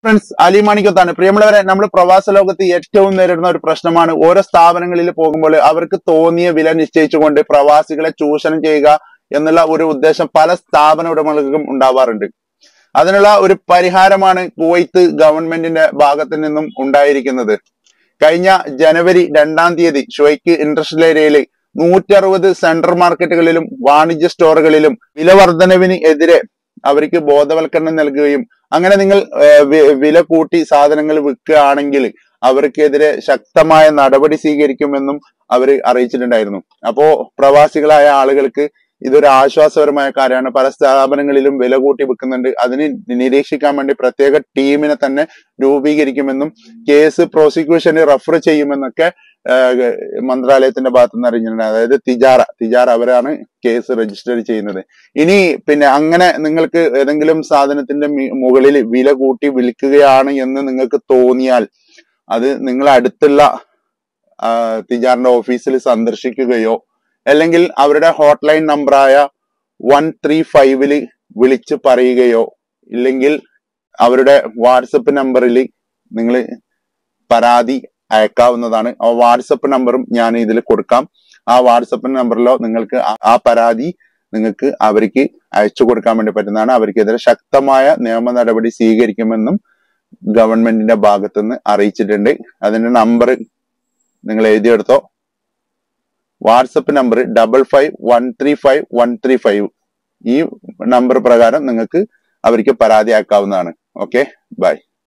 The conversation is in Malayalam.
ഫ്രണ്ട്സ്, അലിമാണിക്കത്താണ്. പ്രിയമുള്ളവരെ, നമ്മൾ പ്രവാസ ലോകത്ത് ഏറ്റവും നേരിടുന്ന ഒരു പ്രശ്നമാണ് ഓരോ സ്ഥാപനങ്ങളിൽ പോകുമ്പോൾ അവർക്ക് തോന്നിയ വില നിശ്ചയിച്ചുകൊണ്ട് പ്രവാസികളെ ചൂഷണം ചെയ്യുക എന്നുള്ള ഒരു ഉദ്ദേശം പല സ്ഥാപന ഉടമകൾക്കും ഉണ്ടാവാറുണ്ട്. അതിനുള്ള ഒരു പരിഹാരമാണ് കുവൈത്ത് ഗവൺമെന്റിന്റെ ഭാഗത്ത് നിന്നും ഉണ്ടായിരിക്കുന്നത്. കഴിഞ്ഞ ജനുവരി 2-ാം തീയതി ഷുവൈക്ക് ഇൻഡസ്ട്രിയൽ ഏരിയയിൽ 160 സെൻട്രൽ മാർക്കറ്റുകളിലും വാണിജ്യ സ്റ്റോറുകളിലും വില വർധനവിന് എതിരെ അവർക്ക് ബോധവൽക്കരണം നൽകുകയും അങ്ങനെ നിങ്ങൾ വില കൂട്ടി സാധനങ്ങൾ വിൽക്കുകയാണെങ്കിൽ അവർക്കെതിരെ ശക്തമായ നടപടി സ്വീകരിക്കുമെന്നും അവർ അറിയിച്ചിട്ടുണ്ടായിരുന്നു. അപ്പോ പ്രവാസികളായ ആളുകൾക്ക് ഇതൊരു ആശ്വാസപരമായ കാര്യമാണ്. പല സ്ഥാപനങ്ങളിലും വില കൂട്ടി വിൽക്കുന്നുണ്ട്. അതിന് നിരീക്ഷിക്കാൻ വേണ്ടി പ്രത്യേക ടീമിനെ തന്നെ രൂപീകരിക്കുമെന്നും കേസ് പ്രോസിക്യൂഷന് റെഫർ ചെയ്യുമെന്നൊക്കെ മന്ത്രാലയത്തിന്റെ ഭാഗത്ത് നിന്ന് അറിഞ്ഞിട്ടുണ്ട്. അതായത് തിജാറ അവരാണ് കേസ് രജിസ്റ്റർ ചെയ്യുന്നത്. ഇനി അങ്ങനെ നിങ്ങൾക്ക് ഏതെങ്കിലും സാധനത്തിന്റെ മുകളിൽ വില കൂട്ടി വിൽക്കുകയാണ് എന്ന് നിങ്ങൾക്ക് തോന്നിയാൽ അത് നിങ്ങൾ അടുത്തുള്ള തിജാറിന്റെ ഓഫീസിൽ സന്ദർശിക്കുകയോ അല്ലെങ്കിൽ അവരുടെ ഹോട്ട്ലൈൻ നമ്പറായ 135 വിളിച്ച് പറയുകയോ ഇല്ലെങ്കിൽ അവരുടെ വാട്സപ്പ് നമ്പറിൽ നിങ്ങൾ പരാതി അയക്കാവുന്നതാണ്. ആ വാട്സപ്പ് നമ്പറും ഞാൻ ഇതിൽ കൊടുക്കാം. ആ വാട്സപ്പ് നമ്പറിലോ നിങ്ങൾക്ക് ആ പരാതി നിങ്ങൾക്ക് അവർക്ക് അയച്ചു കൊടുക്കാൻ വേണ്ടി പറ്റുന്നതാണ്. അവർക്കെതിരെ ശക്തമായ നിയമ നടപടി സ്വീകരിക്കുമെന്നും ഗവൺമെന്റിന്റെ ഭാഗത്തുനിന്ന് അറിയിച്ചിട്ടുണ്ട്. അതിന്റെ നമ്പർ നിങ്ങൾ എഴുതിയെടുത്തോ. WhatsApp number 55135135. ഈ നമ്പർ പ്രകാരം നിങ്ങൾക്ക് അവർക്ക് പരാതി അയക്കാവുന്നതാണ്. Okay, by.